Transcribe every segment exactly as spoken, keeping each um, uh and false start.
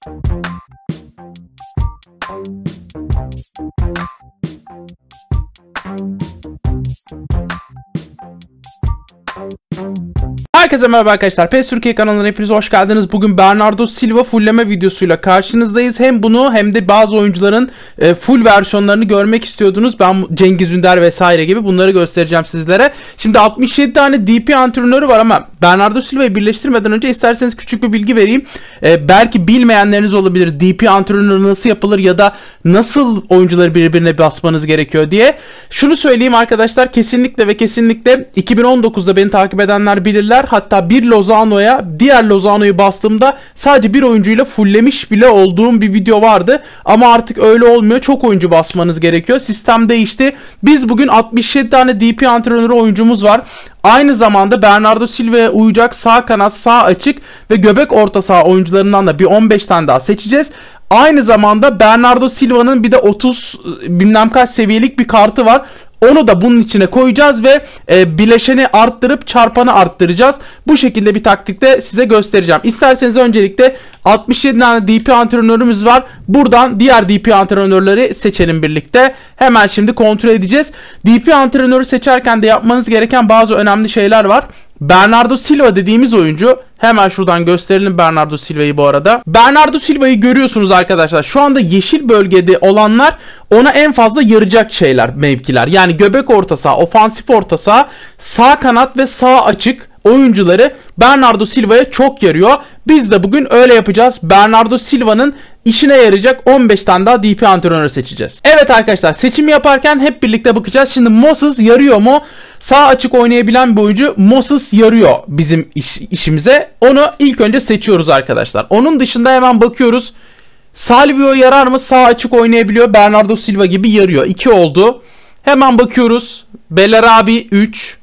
Herkese merhaba arkadaşlar. PES Türkiye kanalına hepiniz hoş geldiniz. Bugün Bernardo Silva fullleme videosuyla karşınızdayız. Hem bunu hem de bazı oyuncuların e, full versiyonlarını görmek istiyordunuz. Ben Cengiz Ünder vesaire gibi bunları göstereceğim sizlere. Şimdi altmış yedi tane D P antrenörü var ama Bernardo Silva'yı birleştirmeden önce isterseniz küçük bir bilgi vereyim. E, belki bilmeyenleriniz olabilir. D P antrenörü nasıl yapılır ya da nasıl oyuncuları birbirine basmanız gerekiyor diye. Şunu söyleyeyim arkadaşlar, kesinlikle ve kesinlikle iki bin on dokuzda beni takip edenler bilirler. Hatta bir Lozano'ya diğer Lozano'yu bastığımda sadece bir oyuncuyla fulllemiş bile olduğum bir video vardı. Ama artık öyle olmuyor. Çok oyuncu basmanız gerekiyor. Sistem değişti. Biz bugün altmış yedi tane D P antrenörü oyuncumuz var. Aynı zamanda Bernardo Silva'ya uyacak sağ kanat, sağ açık ve göbek orta saha oyuncularından da bir on beş tane daha seçeceğiz. Aynı zamanda Bernardo Silva'nın bir de otuz bilmem kaç seviyelik bir kartı var. Onu da bunun içine koyacağız ve e, bileşeni arttırıp çarpanı arttıracağız. Bu şekilde bir taktikte size göstereceğim. İsterseniz öncelikle altmış yedi tane D P antrenörümüz var. Buradan diğer D P antrenörleri seçelim birlikte. Hemen şimdi kontrol edeceğiz. D P antrenörü seçerken de yapmanız gereken bazı önemli şeyler var. Bernardo Silva dediğimiz oyuncu, hemen şuradan gösterelim Bernardo Silva'yı bu arada. Bernardo Silva'yı görüyorsunuz arkadaşlar. Şu anda yeşil bölgede olanlar ona en fazla yarayacak şeyler, mevkiler. Yani göbek orta saha, ofansif orta saha, sağ kanat ve sağ açık oyuncuları Bernardo Silva'ya çok yarıyor. Biz de bugün öyle yapacağız. Bernardo Silva'nın işine yarayacak on beş tane daha D P antrenörü seçeceğiz. Evet arkadaşlar, seçim yaparken hep birlikte bakacağız. Şimdi Moses yarıyor mu? Sağ açık oynayabilen bir oyuncu Moses yarıyor bizim iş, işimize. Onu ilk önce seçiyoruz arkadaşlar. Onun dışında hemen bakıyoruz. Salvio yarar mı? Sağ açık oynayabiliyor. Bernardo Silva gibi yarıyor. iki oldu. Hemen bakıyoruz. Bellarabi üç.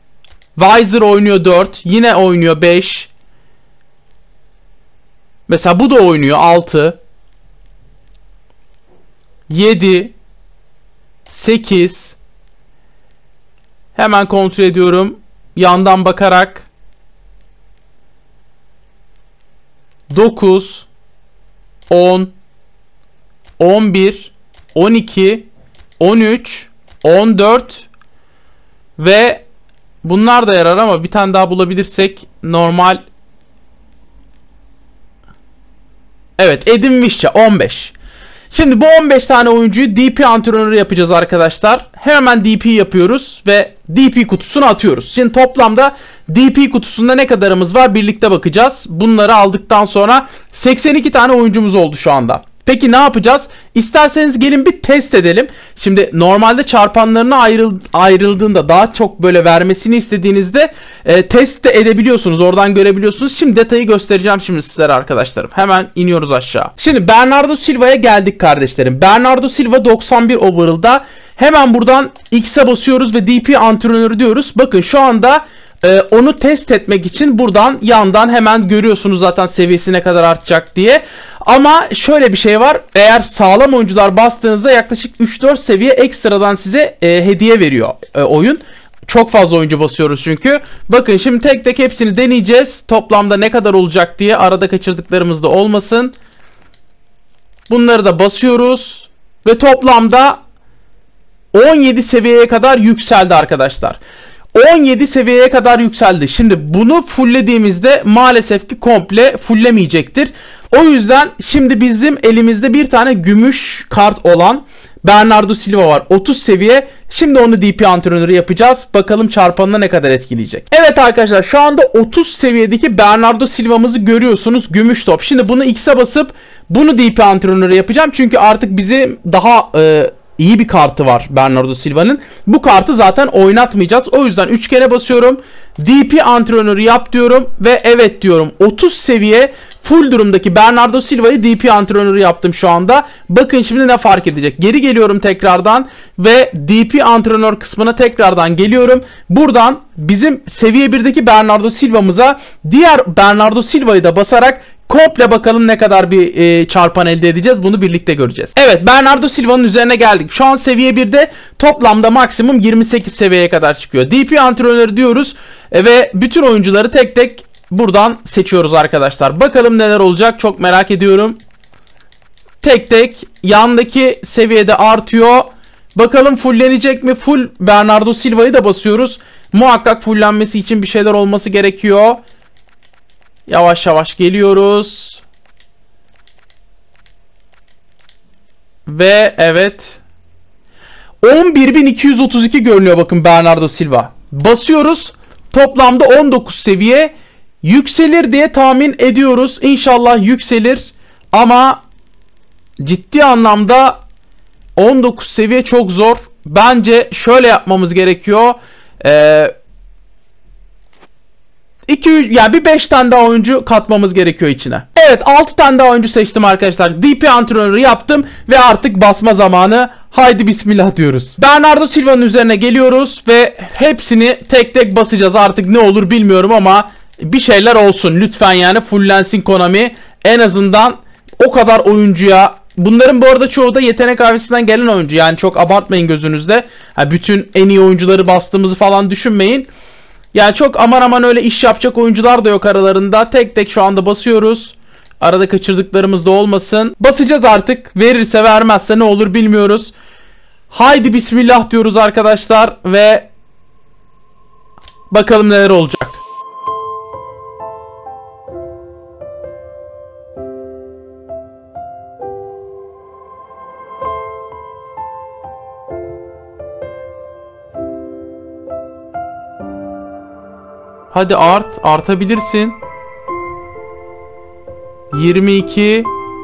Weiser oynuyor dört. Yine oynuyor beş. Mesela bu da oynuyor altı. yedi. sekiz. Hemen kontrol ediyorum. Yandan bakarak. dokuz. on. on bir. on iki. on üç. on dört. Ve bunlar da yarar ama bir tane daha bulabilirsek normal. Evet, Edin Visca on beş. Şimdi bu on beş tane oyuncuyu D P antrenörü yapacağız arkadaşlar. Hemen D P yapıyoruz ve D P kutusuna atıyoruz. Şimdi toplamda D P kutusunda ne kadarımız var birlikte bakacağız. Bunları aldıktan sonra seksen iki tane oyuncumuz oldu şu anda. Peki ne yapacağız? İsterseniz gelin bir test edelim. Şimdi normalde çarpanlarına ayrıl, ayrıldığında daha çok böyle vermesini istediğinizde e, test de edebiliyorsunuz. Oradan görebiliyorsunuz. Şimdi detayı göstereceğim şimdi sizlere arkadaşlarım. Hemen iniyoruz aşağı. Şimdi Bernardo Silva'ya geldik kardeşlerim. Bernardo Silva doksan bir overall'da. Hemen buradan X'e basıyoruz ve D P antrenörü diyoruz. Bakın şu anda Ee, onu test etmek için buradan yandan hemen görüyorsunuz zaten seviyesi ne kadar artacak diye. Ama şöyle bir şey var. Eğer sağlam oyuncular bastığınızda yaklaşık üç dört seviye ekstradan size e, hediye veriyor e, oyun. Çok fazla oyuncu basıyoruz çünkü. Bakın şimdi tek tek hepsini deneyeceğiz. Toplamda ne kadar olacak diye, arada kaçırdıklarımız da olmasın. Bunları da basıyoruz. Ve toplamda on yedi seviyeye kadar yükseldi arkadaşlar. on yedi seviyeye kadar yükseldi. Şimdi bunu fulllediğimizde maalesef ki komple fullemeyecektir. O yüzden şimdi bizim elimizde bir tane gümüş kart olan Bernardo Silva var. otuz seviye. Şimdi onu D P antrenörü yapacağız. Bakalım çarpanına ne kadar etkileyecek. Evet arkadaşlar, şu anda otuz seviyedeki Bernardo Silva'mızı görüyorsunuz. Gümüş top. Şimdi bunu X'e basıp bunu D P antrenörü yapacağım. Çünkü artık bizim daha E, İyi bir kartı var Bernardo Silva'nın. Bu kartı zaten oynatmayacağız. O yüzden üç kere basıyorum. D P antrenörü yap diyorum ve evet diyorum. otuz seviye full durumdaki Bernardo Silva'yı D P antrenörü yaptım şu anda. Bakın şimdi ne fark edecek. Geri geliyorum tekrardan ve D P antrenör kısmına tekrardan geliyorum. Buradan bizim seviye birdeki Bernardo Silva'mıza diğer Bernardo Silva'yı da basarak komple bakalım ne kadar bir e, çarpan elde edeceğiz. Bunu birlikte göreceğiz. Evet, Bernardo Silva'nın üzerine geldik. Şu an seviye birde toplamda maksimum yirmi sekiz seviyeye kadar çıkıyor. D P antrenörü diyoruz e, ve bütün oyuncuları tek tek buradan seçiyoruz arkadaşlar. Bakalım neler olacak, çok merak ediyorum. tek tek yandaki seviyede artıyor. Bakalım fullenecek mi? Full Bernardo Silva'yı da basıyoruz. Muhakkak fullenmesi için bir şeyler olması gerekiyor. Yavaş yavaş geliyoruz. Ve evet. on bir bin iki yüz otuz iki görünüyor bakın Bernardo Silva. Basıyoruz. Toplamda on dokuz seviye. Yükselir diye tahmin ediyoruz. İnşallah yükselir. Ama ciddi anlamda on dokuz seviye çok zor. Bence şöyle yapmamız gerekiyor. Ee, iki, yani bir beş tane daha oyuncu katmamız gerekiyor içine. Evet, altı tane daha oyuncu seçtim arkadaşlar. D P antrenörü yaptım ve artık basma zamanı. Haydi bismillah diyoruz. Bernardo Silva'nın üzerine geliyoruz ve hepsini tek tek basacağız. Artık ne olur bilmiyorum ama bir şeyler olsun. Lütfen yani fullensin Konami. En azından o kadar oyuncuya. Bunların bu arada çoğu da yetenek abisinden gelen oyuncu. Yani çok abartmayın gözünüzde. Ha, bütün en iyi oyuncuları bastığımızı falan düşünmeyin. Yani çok aman aman öyle iş yapacak oyuncular da yok aralarında. Tek tek şu anda basıyoruz. Arada kaçırdıklarımız da olmasın. Basacağız artık. Verirse vermezse ne olur bilmiyoruz. Haydi bismillah diyoruz arkadaşlar. Ve bakalım neler olacak. Hadi art. Artabilirsin. yirmi iki.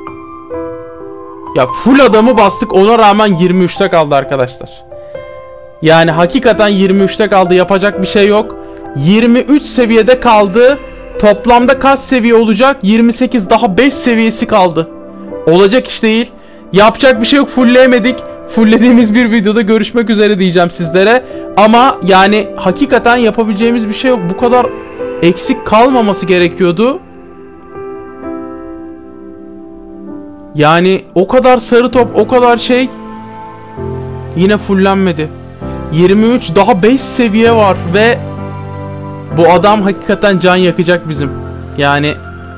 Ya full adamı bastık. Ona rağmen yirmi üçte kaldı arkadaşlar. Yani hakikaten yirmi üçte kaldı. Yapacak bir şey yok. yirmi üç seviyede kaldı. Toplamda kaç seviye olacak? yirmi sekiz, daha beş seviyesi kaldı. Olacak iş değil. Yapacak bir şey yok. Fullleyemedik. Fulllediğimiz bir videoda görüşmek üzere diyeceğim sizlere. Ama yani hakikaten yapabileceğimiz bir şey yok. Bu kadar eksik kalmaması gerekiyordu. Yani o kadar sarı top, o kadar şey. Yine fullenmedi. yirmi üç, daha beş seviye var ve bu adam hakikaten can yakacak bizim. Yani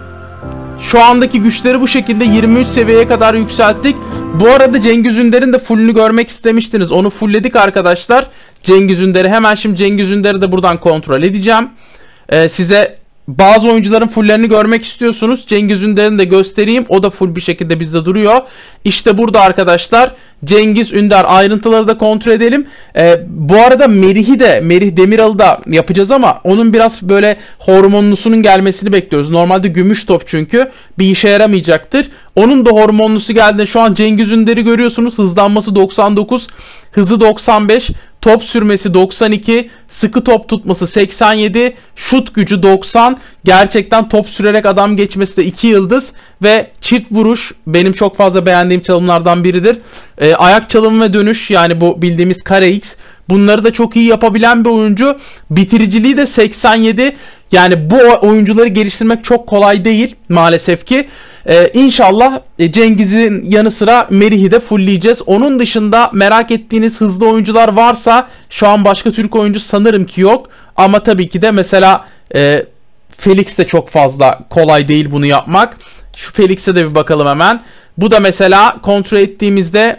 şu andaki güçleri bu şekilde yirmi üç seviyeye kadar yükselttik. Bu arada Cengiz Ünder'in de fullünü görmek istemiştiniz. Onu fullledik arkadaşlar. Cengiz Ünder'i hemen şimdi Cengiz Ünder'i de buradan kontrol edeceğim. Ee, size bazı oyuncuların fulllerini görmek istiyorsunuz. Cengiz Ünder'ini de göstereyim. O da full bir şekilde bizde duruyor. İşte burada arkadaşlar Cengiz Ünder, ayrıntıları da kontrol edelim. Ee, bu arada Merih'i de, Merih Demiral'ı da yapacağız ama onun biraz böyle hormonlusunun gelmesini bekliyoruz. Normalde gümüş top çünkü bir işe yaramayacaktır. Onun da hormonlusu geldi. Şu an Cengiz Ünder'i görüyorsunuz. Hızlanması doksan dokuz, hızı doksan beş, top sürmesi doksan iki, sıkı top tutması seksen yedi, şut gücü doksan. Gerçekten top sürerek adam geçmesi de iki yıldız ve çift vuruş benim çok fazla beğendiğim çalımlardan biridir. E, ayak çalımı ve dönüş, yani bu bildiğimiz kare X, bunları da çok iyi yapabilen bir oyuncu. Bitiriciliği de seksen yedi. Yani bu oyuncuları geliştirmek çok kolay değil maalesef ki. Ee, İnşallah Cengiz'in yanı sıra Merih'i de fullleyeceğiz. Onun dışında merak ettiğiniz hızlı oyuncular varsa, şu an başka Türk oyuncu sanırım ki yok. Ama tabii ki de mesela e, Felix de çok fazla kolay değil bunu yapmak. Şu Felix'e de bir bakalım hemen. Bu da mesela kontrol ettiğimizde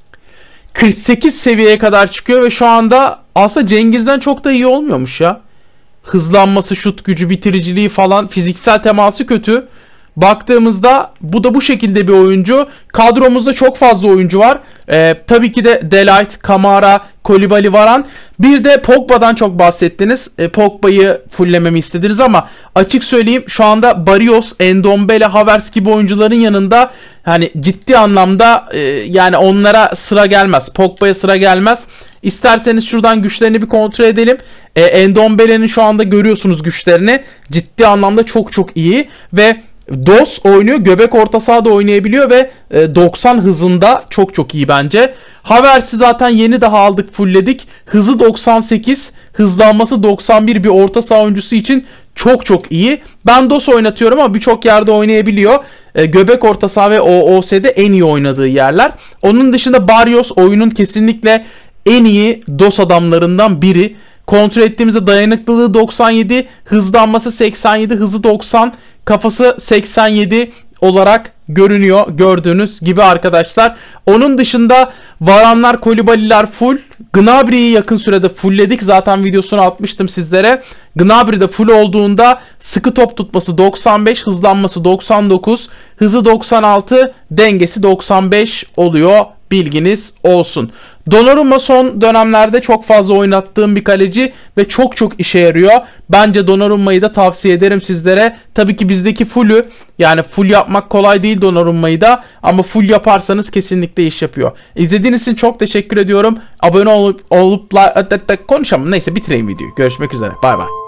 kırk sekiz seviyeye kadar çıkıyor ve şu anda aslında Cengiz'den çok da iyi olmuyormuş ya. Hızlanması, şut gücü, bitiriciliği falan, fiziksel teması kötü. Baktığımızda bu da bu şekilde bir oyuncu. Kadromuzda çok fazla oyuncu var. Ee, tabii ki de Delight, Kamara, Koulibaly, Varane. Bir de Pogba'dan çok bahsettiniz. E, Pogba'yı fulllememi istediniz ama açık söyleyeyim, şu anda Barrios, Ndombele, Havertz gibi oyuncuların yanında hani ciddi anlamda e, yani onlara sıra gelmez. Pogba'ya sıra gelmez. İsterseniz şuradan güçlerini bir kontrol edelim. E, Ndombele'nin şu anda görüyorsunuz güçlerini. Ciddi anlamda çok çok iyi ve Dos oynuyor. Göbek orta sahada oynayabiliyor ve doksan hızında çok çok iyi bence. Havertz'i zaten yeni daha aldık, fullledik. Hızı doksan sekiz, hızlanması doksan bir, bir orta saha oyuncusu için çok çok iyi. Ben Dos oynatıyorum ama birçok yerde oynayabiliyor. Göbek orta saha ve O O S'de en iyi oynadığı yerler. Onun dışında Barrios oyunun kesinlikle en iyi Dos adamlarından biri. Kontrol ettiğimizde dayanıklılığı doksan yedi, hızlanması seksen yedi, hızı doksan, kafası seksen yedi, olarak görünüyor gördüğünüz gibi arkadaşlar. Onun dışında Varanlar, Kolibaliler full. Gnabry'yi yakın sürede fullledik. Zaten videosunu atmıştım sizlere. Gnabry de full olduğunda sıkı top tutması doksan beş, hızlanması doksan dokuz, hızı doksan altı, dengesi doksan beş oluyor. Bilginiz olsun. Donnarumma son dönemlerde çok fazla oynattığım bir kaleci ve çok çok işe yarıyor. Bence Donnarumma'yı da tavsiye ederim sizlere. Tabii ki bizdeki full'ü, yani full yapmak kolay değil Donnarumma'yı da, ama full yaparsanız kesinlikle iş yapıyor. İzlediğiniz için çok teşekkür ediyorum. Abone olup olup konuşalım. Neyse bitireyim videoyu. Görüşmek üzere. Bay bay.